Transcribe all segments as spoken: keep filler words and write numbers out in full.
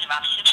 하지 맙시다.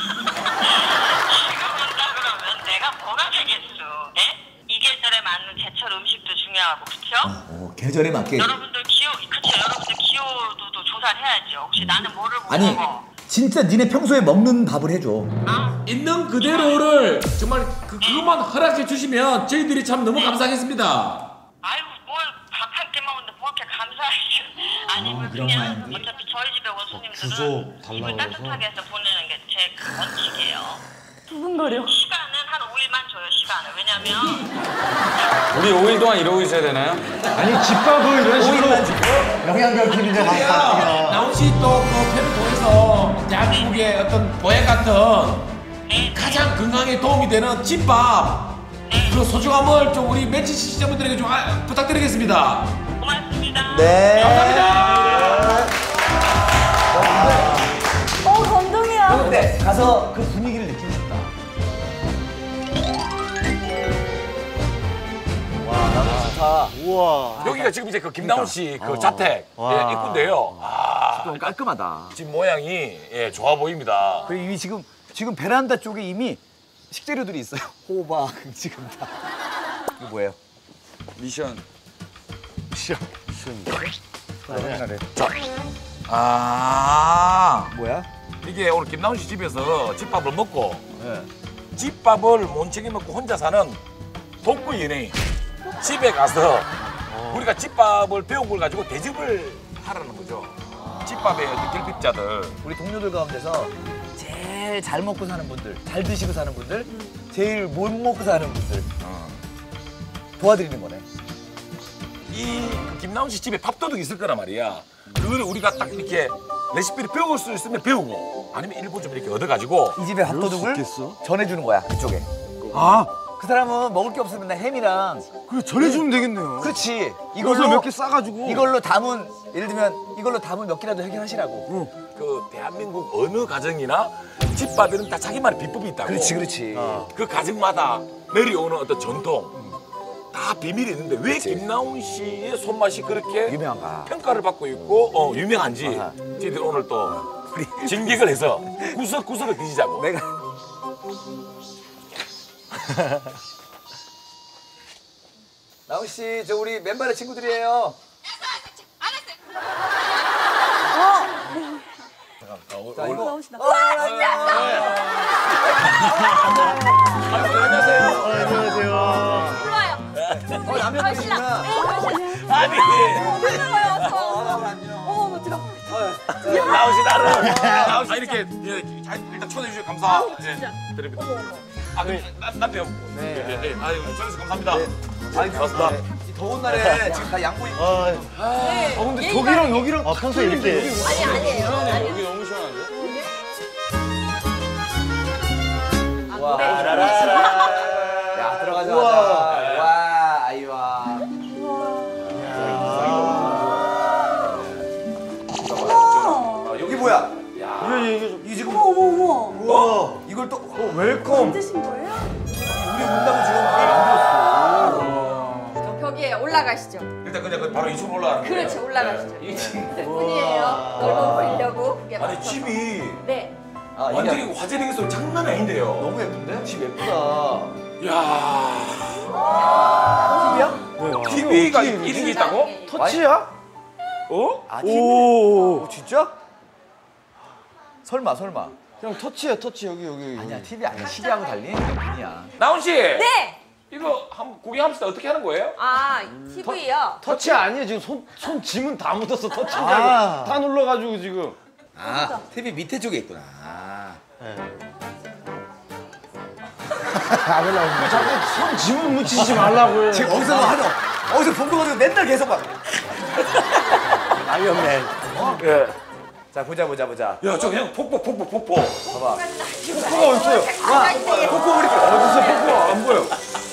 지금 온다 그러면 내가 뭐가 되겠어? 예? 이 계절에 맞는 제철 음식도 중요하고, 그쵸? 어, 계절에 맞게. 여러분들 기호, 그쵸? 여러분들 기호도 조사를 해야죠. 혹시 나는 뭐를 못 아니, 먹어? 진짜 니네 평소에 먹는 밥을 해줘. 어? 있는 그대로를 정말 그, 그것만 허락해 주시면 저희들이 참 너무 감사하겠습니다. 아이고, 뭘 밥 한 끼 먹는데 뭐 이렇게 감사하죠. 아니면 어, 그런 그냥 마인드? 어차피 저희 집에 온 손님들은 구조 입을 달라고 따뜻하게 해서 보내는 게 제 원칙이에요. 두근거려. 시간은 한 오 일만 줘요, 시간을. 왜냐면 우리 오 일 동안 이러고 있어야 되나요? 아니 집밥을 이런 식으로 영양결핍인데 자, 나훈 씨 또 그 편을 통해서 대한민국의 어떤 보약 같은 가장 건강에 도움이 되는 집밥 그 소중함을 좀 우리 멘치 시청자분들에게 좀 아, 부탁드리겠습니다. 고맙습니다. 네. 감사합니다. 어, 감동이야. 근데 가서 그 분위기를 느끼고 싶다. 와, 나도 좋다. 우와. 여기가 지금 이제 그 김나훈 씨 그 어. 자택 와. 예, 입구인데요. 아, 좀 깔끔하다. 집 모양이 예, 좋아 보입니다. 그리고 이미 지금 지금 베란다 쪽에 이미 식재료들이 있어요. 호박 지금 다. 이거 뭐예요? 미션. 시험. 확인하래. 아, 뭐야? 이게 오늘 김나훈 씨 집에서 집밥을 먹고 네. 집밥을 몬책이 먹고 혼자 사는 독거 연예인 집에 가서 우리가 집밥을 배운 걸 가지고 대접을 하라는 거죠. 집밥의 어떤 결핍자들. 우리 동료들 가운데서 제일 잘 먹고 사는 분들, 잘 드시고 사는 분들, 제일 못 먹고 사는 분들 도와드리는 거네. 이 김나훈 씨 집에 밥도둑이 있을 거란 말이야. 그거를 우리가 딱 이렇게 레시피를 배울 수 있으면 배우고 아니면 일부 좀 이렇게 얻어가지고 이 집의 밥도둑을 있겠어? 전해주는 거야, 그쪽에. 아, 그 사람은 먹을 게 없으면 맨날 햄이랑. 그래 전해주면 되겠네요. 그렇지. 이걸로 이걸로 몇 개 싸가지고. 이걸로 담은, 예를 들면 이걸로 담은 몇 개라도 해결하시라고. 그 대한민국 어느 가정이나 집밥에는 다 자기만의 비법이 있다고. 그렇지, 그렇지. 그 가정마다 내려오는 어떤 전통 다 비밀이 있는데 왜 김나훈 씨의 손맛이 그렇게 유명한가? 평가를 받고 있고 어, 유명한지 아하. 저희들이 오늘 또 우리 진격을 해서 구석구석을 뒤지자고. 내가 나훈 씨, 저 우리 맨발의 친구들이에요. 자, 이거 나오시다. 어, 안녕하세요. 안녕하세요. 어, 남편분이구나. 아니 어머, 들어. 나훈 씨 나를 나훈 씨 이렇게 예, 잘 일단 초대해 주셔서 감사 예, 드립니다. 아, 그 남- 남편. 네. 예, 예, 예. 아유, 초대해서 감사합니다. 아니, 고맙습니다. 네. 이 더운 날에 지금 다 양보 입고. 아, 아 근데 저기랑 여기랑 아, 평소에 이렇게. 아니, 아니에요. 아니, 여기 너무 시원한데? 와, 라라라. 야, 들어가자. 와, 아이와. 이게 뭐야? 이게 이게 좀. 이 지금 어머, 어머, 어머. 와, 이걸 또 어, 웰컴. 만드신 거예요? 우리 온다고 지금 만들었어. 저 벽에 올라가시죠. 일단 그냥 그 바로 이쪽으로 올라가는 거예요. 그렇죠, 올라가시죠. 예. 이게 뿐이에요. 넓어 보이려고. 그게 아니 맞춰서. 집이 네. 아, 이게 완전히 화재되기 소리 장난 아닌데요. 너무 예쁜데? 집 예쁘다. 야 TV야? 티비가 이런 게 있다고? 터치야? 어? 아, 티비? 오. 오, 진짜? 설마, 설마. 그냥 터치야 터치 여기 여기. 아니야, 티비 아니야. 시계하고 달린 명품이야. 나훈 씨. 네. 이거 한번 구경합시다. 어떻게 하는 거예요? 아, 티비요. 터치 아니에요 지금 손 손 지문 다 묻었어 터치인 줄 아. 알고 다 눌러가지고 지금. 아, 티비 밑에 쪽에 있구나. 아. 자꾸 손 지문 묻히지 말라고요. 지금 어디서 뭐 하죠? 어디서 본 거 가지고 맨날 계속 막. 아이언맨. 예. 자, 보자, 보자, 보자. 야, 저 그냥 폭포, 폭포, 폭포. 봐봐. 폭포가 어딨어요? 폭포 우리 어딨어 폭포가 안 보여.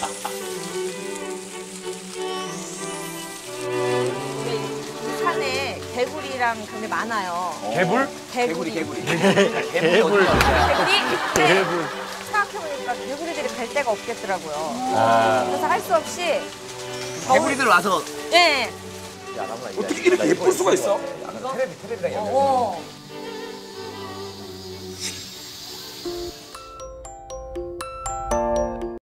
산에 개구리랑 그런 게 많아요. 개불? 개구리, 개구리. 개불. 개구리? 개불. 생각해보니까 개구리들이 갈 데가 없겠더라고요. 아. 그래서 할 수 없이 개구리들 와서. 네. 야, 나무나 어떻게 이렇게 예쁠 수가 있어? 약간 테레비, 테레비랑 연결. 어.